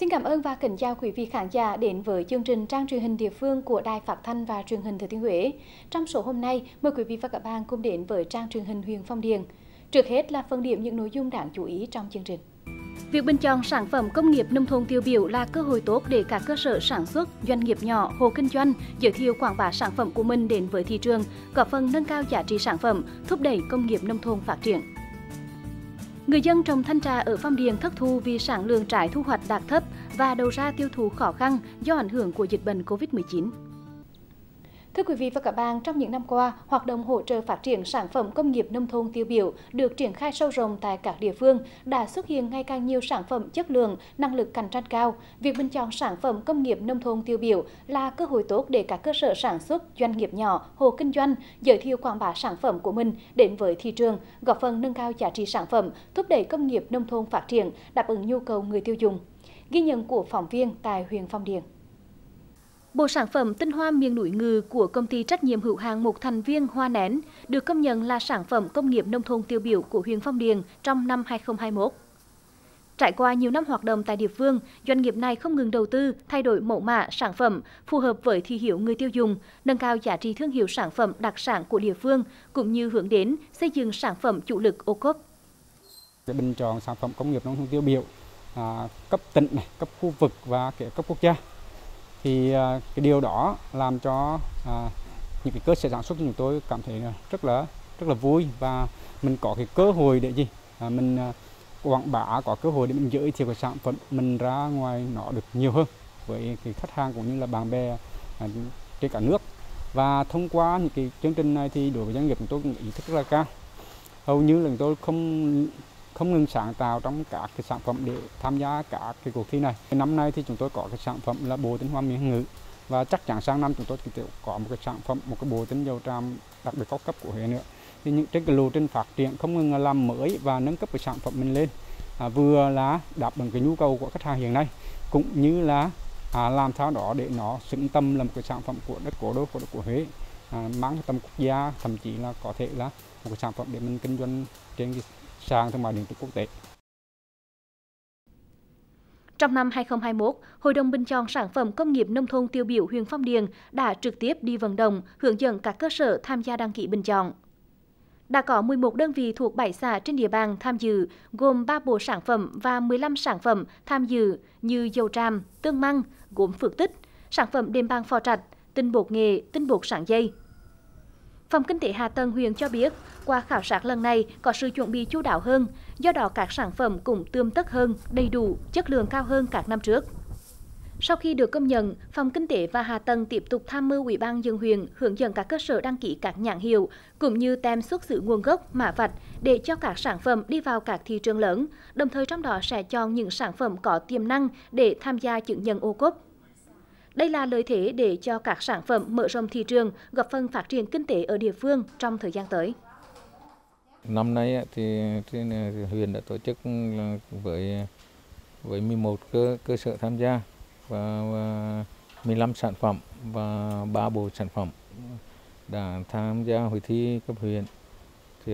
Xin cảm ơn và kính chào quý vị khán giả đến với chương trình Trang truyền hình địa phương của Đài Phát thanh và Truyền hình Thừa Thiên Huế. Trong số hôm nay, mời quý vị và các bạn cùng đến với Trang truyền hình huyện Phong Điền. Trước hết là phần điểm những nội dung đáng chú ý trong chương trình. Việc bình chọn sản phẩm công nghiệp nông thôn tiêu biểu là cơ hội tốt để các cơ sở sản xuất, doanh nghiệp nhỏ, hộ kinh doanh giới thiệu quảng bá sản phẩm của mình đến với thị trường, góp phần nâng cao giá trị sản phẩm, thúc đẩy công nghiệp nông thôn phát triển. Người dân trồng thanh trà ở Phong Điền thất thu vì sản lượng trái thu hoạch đạt thấp và đầu ra tiêu thụ khó khăn do ảnh hưởng của dịch bệnh Covid-19. Thưa quý vị và các bạn, trong những năm qua, hoạt động hỗ trợ phát triển sản phẩm công nghiệp nông thôn tiêu biểu được triển khai sâu rộng tại các địa phương, đã xuất hiện ngày càng nhiều sản phẩm chất lượng, năng lực cạnh tranh cao. Việc bình chọn sản phẩm công nghiệp nông thôn tiêu biểu là cơ hội tốt để các cơ sở sản xuất, doanh nghiệp nhỏ, hộ kinh doanh giới thiệu quảng bá sản phẩm của mình đến với thị trường, góp phần nâng cao giá trị sản phẩm, thúc đẩy công nghiệp nông thôn phát triển, đáp ứng nhu cầu người tiêu dùng. Ghi nhận của phóng viên tại huyện Phong Điền. Bộ sản phẩm tinh hoa miền núi Ngự của công ty trách nhiệm hữu hạn một thành viên Hoa Nén được công nhận là sản phẩm công nghiệp nông thôn tiêu biểu của huyện Phong Điền trong năm 2021. Trải qua nhiều năm hoạt động tại địa phương, doanh nghiệp này không ngừng đầu tư, thay đổi mẫu mã sản phẩm phù hợp với thị hiếu người tiêu dùng, nâng cao giá trị thương hiệu sản phẩm đặc sản của địa phương, cũng như hướng đến xây dựng sản phẩm chủ lực ô cốp. Bình chọn sản phẩm công nghiệp nông thôn tiêu biểu cấp tỉnh, cấp khu vực và cấp quốc gia. Thì cái điều đó làm cho những cái cơ sở sản xuất của chúng tôi cảm thấy rất là vui, và mình có cái cơ hội để mình quảng bá, có cơ hội để mình giới thiệu cái sản phẩm mình ra ngoài nó được nhiều hơn với cái khách hàng cũng như là bạn bè trên cả nước. Và thông qua những cái chương trình này thì đối với doanh nghiệp chúng tôi cũng ý thức rất là cao. Hầu như là chúng tôi không ngừng sáng tạo trong các cái sản phẩm để tham gia các cái cuộc thi này. Năm nay thì chúng tôi có cái sản phẩm là bộ tinh hoa miền Ngự, và chắc chắn sang năm chúng tôi sẽ có một cái sản phẩm, một cái bộ tinh dầu tràm đặc biệt cao cấp của Huế nữa. Thì trên cái lộ trình phát triển không ngừng làm mới và nâng cấp cái sản phẩm mình lên, vừa là đáp ứng cái nhu cầu của khách hàng hiện nay, cũng như là làm sao đó để nó xứng tầm là một cái sản phẩm của đất cố đô của Huế, mang tầm quốc gia, thậm chí là có thể là một cái sản phẩm để mình kinh doanh trên cái sàn thương mại điện tử quốc tế. Trong năm 2021, Hội đồng bình chọn sản phẩm công nghiệp nông thôn tiêu biểu huyện Phong Điền đã trực tiếp đi vận động, hướng dẫn các cơ sở tham gia đăng ký bình chọn. Đã có 11 đơn vị thuộc 7 xã trên địa bàn tham dự, gồm 3 bộ sản phẩm và 15 sản phẩm tham dự như dầu tràm, tương măng, gốm Phước Tích, sản phẩm đệm bàng Phò Trạch, tinh bột nghệ, tinh bột sắn dây. Phòng Kinh tế Hạ tầng huyện cho biết, qua khảo sát lần này có sự chuẩn bị chu đáo hơn, do đó các sản phẩm cũng tươm tất hơn, đầy đủ, chất lượng cao hơn các năm trước. Sau khi được công nhận, Phòng Kinh tế và Hạ tầng tiếp tục tham mưu Ủy ban nhân dân huyện hướng dẫn các cơ sở đăng ký các nhãn hiệu cũng như tem xuất xứ nguồn gốc, mã vạch để cho các sản phẩm đi vào các thị trường lớn, đồng thời trong đó sẽ chọn những sản phẩm có tiềm năng để tham gia chứng nhận ô cốp. Đây là lợi thế để cho các sản phẩm mở rộng thị trường, góp phần phát triển kinh tế ở địa phương trong thời gian tới. Năm nay thì huyện đã tổ chức với 11 cơ sở tham gia và 15 sản phẩm và 3 bộ sản phẩm đã tham gia hội thi cấp huyện thì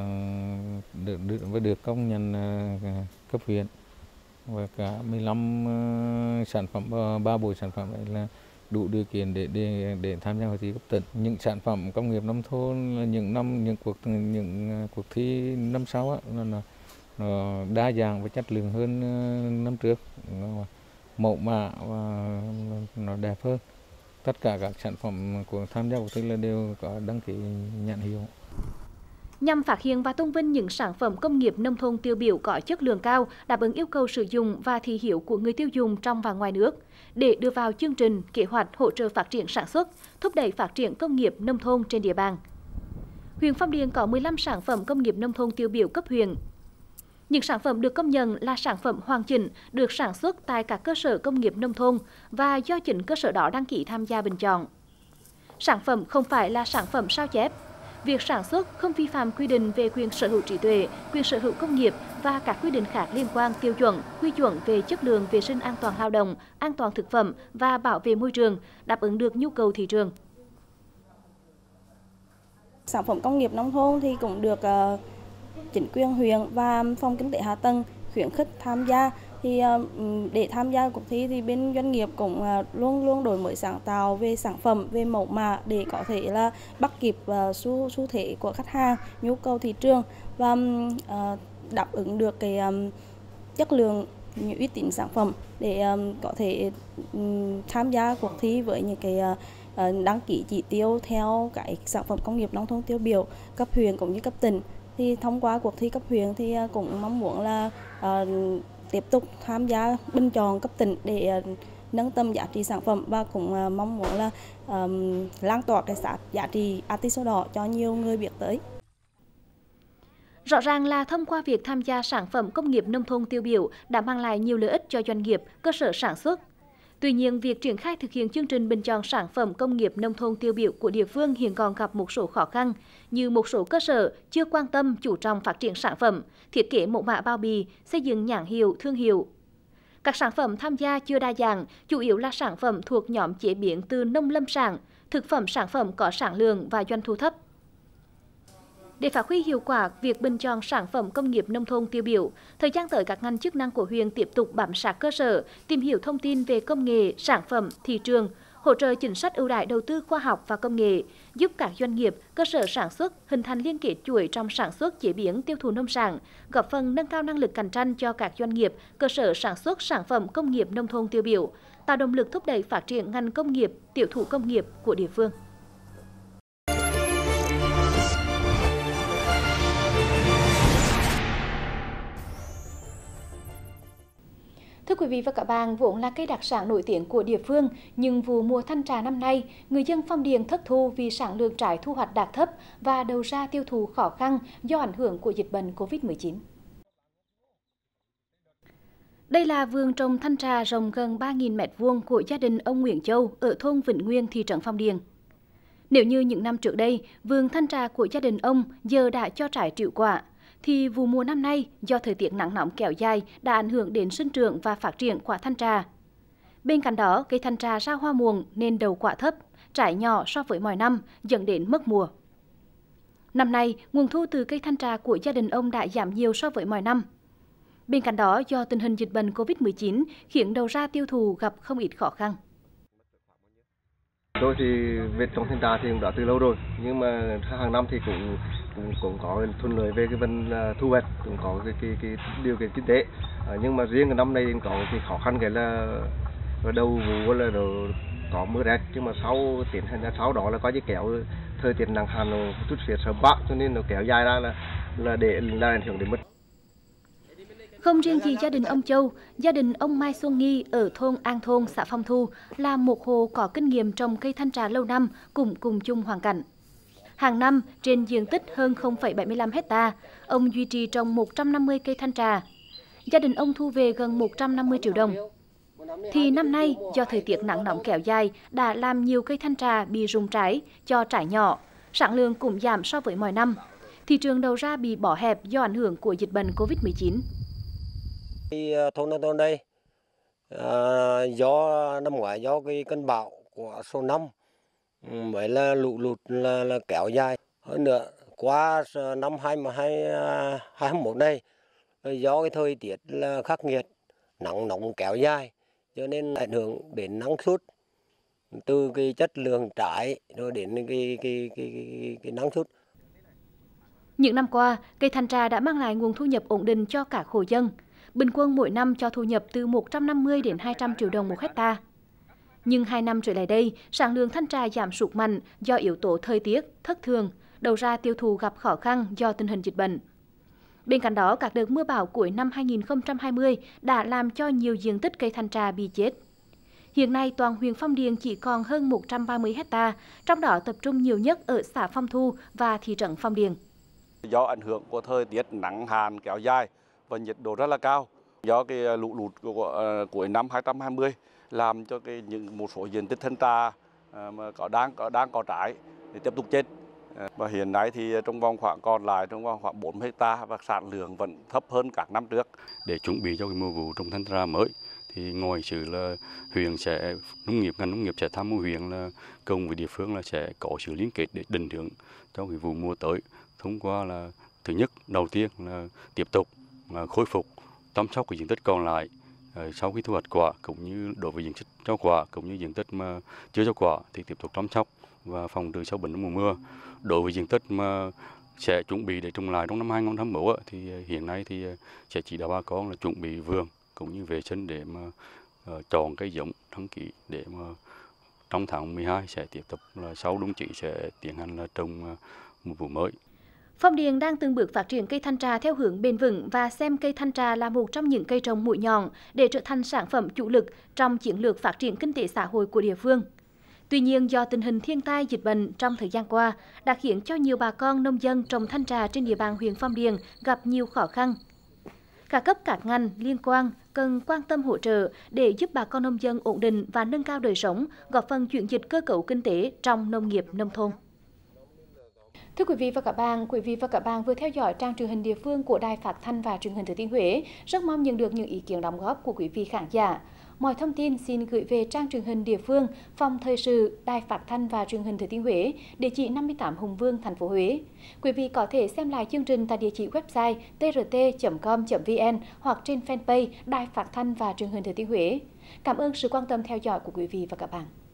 được công nhận cấp huyện, và cả 15 sản phẩm và 3 bộ sản phẩm này là đủ điều kiện để tham gia hội thi cấp tỉnh. Những sản phẩm công nghiệp nông thôn những cuộc thi năm sau nó đa dạng và chất lượng hơn năm trước, mẫu mã và nó đẹp hơn. Tất cả các sản phẩm của tham gia cuộc thi là đều có đăng ký nhãn hiệu. Nhằm phát hiện và tôn vinh những sản phẩm công nghiệp nông thôn tiêu biểu có chất lượng cao, đáp ứng yêu cầu sử dụng và thị hiếu của người tiêu dùng trong và ngoài nước, để đưa vào chương trình, kế hoạch hỗ trợ phát triển sản xuất, thúc đẩy phát triển công nghiệp nông thôn trên địa bàn. Huyện Phong Điền có 15 sản phẩm công nghiệp nông thôn tiêu biểu cấp huyện. Những sản phẩm được công nhận là sản phẩm hoàn chỉnh, được sản xuất tại các cơ sở công nghiệp nông thôn và do chính cơ sở đó đăng ký tham gia bình chọn. Sản phẩm không phải là sản phẩm sao chép. Việc sản xuất không vi phạm quy định về quyền sở hữu trí tuệ, quyền sở hữu công nghiệp và các quy định khác liên quan tiêu chuẩn, quy chuẩn về chất lượng vệ sinh an toàn lao động, an toàn thực phẩm và bảo vệ môi trường, đáp ứng được nhu cầu thị trường. Sản phẩm công nghiệp nông thôn thì cũng được chính quyền huyện và Phòng Kinh tế Hạ tầng khuyến khích tham gia. Thì để tham gia cuộc thi thì bên doanh nghiệp cũng luôn luôn đổi mới sáng tạo về sản phẩm, về mẫu mã để có thể là bắt kịp xu thế của khách hàng, nhu cầu thị trường và đáp ứng được cái chất lượng, những uy tín sản phẩm để có thể tham gia cuộc thi với những cái đăng ký chỉ tiêu theo cái sản phẩm công nghiệp nông thôn tiêu biểu cấp huyện cũng như cấp tỉnh. Thì thông qua cuộc thi cấp huyện thì cũng mong muốn là tiếp tục tham gia bình chọn cấp tỉnh để nâng tầm giá trị sản phẩm và cũng mong muốn là lan tỏa cái giá trị artist sổ đỏ cho nhiều người biết tới. Rõ ràng là thông qua việc tham gia sản phẩm công nghiệp nông thôn tiêu biểu đã mang lại nhiều lợi ích cho doanh nghiệp, cơ sở sản xuất. Tuy nhiên, việc triển khai thực hiện chương trình bình chọn sản phẩm công nghiệp nông thôn tiêu biểu của địa phương hiện còn gặp một số khó khăn, như một số cơ sở chưa quan tâm chú trọng phát triển sản phẩm, thiết kế mẫu mã bao bì, xây dựng nhãn hiệu, thương hiệu. Các sản phẩm tham gia chưa đa dạng, chủ yếu là sản phẩm thuộc nhóm chế biến từ nông lâm sản, thực phẩm sản phẩm có sản lượng và doanh thu thấp. Để phát huy hiệu quả việc bình chọn sản phẩm công nghiệp nông thôn tiêu biểu, thời gian tới các ngành chức năng của huyện tiếp tục bám sát cơ sở, tìm hiểu thông tin về công nghệ, sản phẩm, thị trường, hỗ trợ chính sách ưu đãi đầu tư khoa học và công nghệ, giúp các doanh nghiệp, cơ sở sản xuất hình thành liên kết chuỗi trong sản xuất, chế biến, tiêu thụ nông sản, góp phần nâng cao năng lực cạnh tranh cho các doanh nghiệp, cơ sở sản xuất sản phẩm công nghiệp nông thôn tiêu biểu, tạo động lực thúc đẩy phát triển ngành công nghiệp, tiểu thủ công nghiệp của địa phương. Thưa quý vị và các bạn, vốn là cây đặc sản nổi tiếng của địa phương, nhưng vụ mùa thanh trà năm nay, người dân Phong Điền thất thu vì sản lượng trái thu hoạch đạt thấp và đầu ra tiêu thụ khó khăn do ảnh hưởng của dịch bệnh COVID-19. Đây là vườn trồng thanh trà rộng gần 3.000 m² của gia đình ông Nguyễn Châu ở thôn Vĩnh Nguyên, thị trấn Phong Điền. Nếu như những năm trước đây, vườn thanh trà của gia đình ông giờ đã cho trái trĩu quả, thì vụ mùa năm nay do thời tiết nắng nóng kéo dài đã ảnh hưởng đến sinh trưởng và phát triển quả thanh trà. Bên cạnh đó, cây thanh trà ra hoa muộn nên đầu quả thấp, trái nhỏ so với mọi năm, dẫn đến mất mùa. Năm nay, nguồn thu từ cây thanh trà của gia đình ông đã giảm nhiều so với mọi năm. Bên cạnh đó, do tình hình dịch bệnh COVID-19 khiến đầu ra tiêu thụ gặp không ít khó khăn. Tôi thì việc trồng thanh trà thì cũng đã từ lâu rồi, nhưng mà hàng năm thì cũng có thuận lợi về cái vấn thu hoạch, cũng có cái điều kiện kinh tế. Nhưng mà riêng cái năm nay có cái khó khăn cái là đầu vụ là có mưa rét, nhưng mà tiến hành ra sau đó là có cái kéo thời tiết nắng hạn chút xíu sớm bão, cho nên nó kéo dài ra là ảnh hưởng đến mất. Không riêng gì gia đình ông Châu, gia đình ông Mai Xuân Nghi ở thôn An Thôn, xã Phong Thu là một hộ có kinh nghiệm trồng cây thanh trà lâu năm cũng cùng chung hoàn cảnh. Hàng năm, trên diện tích hơn 0,75 hecta, ông duy trì trồng 150 cây thanh trà. Gia đình ông thu về gần 150 triệu đồng. Thì năm nay, do thời tiết nắng nóng kéo dài đã làm nhiều cây thanh trà bị rụng trái, cho trái nhỏ, sản lượng cũng giảm so với mọi năm. Thị trường đầu ra bị bỏ hẹp do ảnh hưởng của dịch bệnh COVID-19. Thôn An Thôn đây, do năm ngoái do cái cơn bão của số 5 mới là lũ lụt là kéo dài. Hơn nữa, qua năm 2021 này, do cái thời tiết là khắc nghiệt, nắng nóng kéo dài, cho nên ảnh hưởng đến năng suất, từ cái chất lượng trái rồi đến cái năng suất. Những năm qua, cây thanh trà đã mang lại nguồn thu nhập ổn định cho các hộ dân. Bình quân mỗi năm cho thu nhập từ 150 đến 200 triệu đồng một hecta. Nhưng 2 năm trở lại đây, sản lượng thanh trà giảm sút mạnh do yếu tố thời tiết, thất thường, đầu ra tiêu thụ gặp khó khăn do tình hình dịch bệnh. Bên cạnh đó, các đợt mưa bão cuối năm 2020 đã làm cho nhiều diện tích cây thanh trà bị chết. Hiện nay, toàn huyện Phong Điền chỉ còn hơn 130 hecta, trong đó tập trung nhiều nhất ở xã Phong Thu và thị trấn Phong Điền. Do ảnh hưởng của thời tiết nắng hạn kéo dài và nhiệt độ rất là cao, do cái lũ lụt của cuối năm 2020 làm cho một số diện tích thanh trà mà đang có trái thì tiếp tục chết. Và hiện nay thì trong vòng khoảng 4 hecta và sản lượng vẫn thấp hơn các năm trước. Để chuẩn bị cho cái mùa vụ trồng thanh trà mới thì ngoài sự là huyện sẽ ngành nông nghiệp sẽ tham mưu huyện là cùng với địa phương là sẽ có sự liên kết để định hướng cho cái vụ mùa tới, thông qua là thứ nhất đầu tiên là tiếp tục khôi phục chăm sóc cái diện tích còn lại sau khi thu hoạch quả, cũng như đối với diện tích cho quả cũng như diện tích mà chưa cho quả thì tiếp tục chăm sóc và phòng trừ sâu bệnh trong mùa mưa. Đối với diện tích mà sẽ chuẩn bị để trồng lại trong năm 2021 thì hiện nay thì sẽ chỉ đạo bà con là chuẩn bị vườn cũng như vệ sinh để mà chọn cây giống đăng ký để mà trong tháng 12 sẽ tiếp tục là sau đúng chỉ sẽ tiến hành là trồng một vụ mới. Phong Điền đang từng bước phát triển cây thanh trà theo hướng bền vững và xem cây thanh trà là một trong những cây trồng mũi nhọn để trở thành sản phẩm chủ lực trong chiến lược phát triển kinh tế xã hội của địa phương. Tuy nhiên, do tình hình thiên tai dịch bệnh trong thời gian qua đã khiến cho nhiều bà con nông dân trồng thanh trà trên địa bàn huyện Phong Điền gặp nhiều khó khăn. Các cấp các ngành liên quan cần quan tâm hỗ trợ để giúp bà con nông dân ổn định và nâng cao đời sống, góp phần chuyển dịch cơ cấu kinh tế trong nông nghiệp nông thôn. Thưa quý vị và các bạn vừa theo dõi trang truyền hình địa phương của Đài Phát thanh và Truyền hình Thừa Thiên Huế. Rất mong nhận được những ý kiến đóng góp của quý vị khán giả. Mọi thông tin xin gửi về trang truyền hình địa phương, Phòng Thời sự, Đài Phát thanh và Truyền hình Thừa Thiên Huế, địa chỉ 58 Hùng Vương, thành phố Huế. Quý vị có thể xem lại chương trình tại địa chỉ website trt.com.vn hoặc trên fanpage Đài Phát thanh và Truyền hình Thừa Thiên Huế. Cảm ơn sự quan tâm theo dõi của quý vị và các bạn.